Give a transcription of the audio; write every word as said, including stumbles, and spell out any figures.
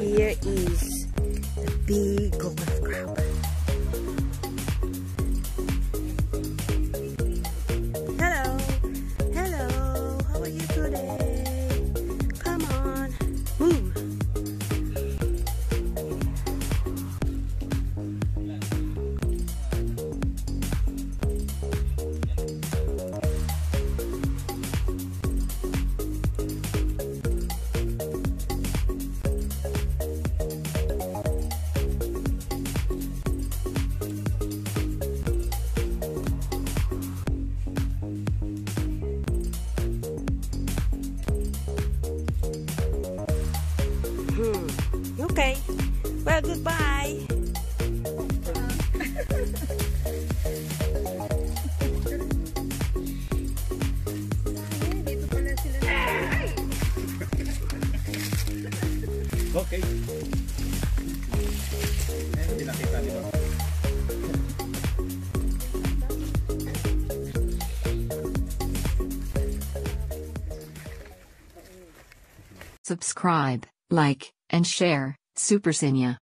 here is the big golden crab. Hello, hello, how are you today? Come on, move. Hmm. Okay. Well, goodbye. Okay. Hindi nakita dito. Subscribe, like, and share. Super Senior.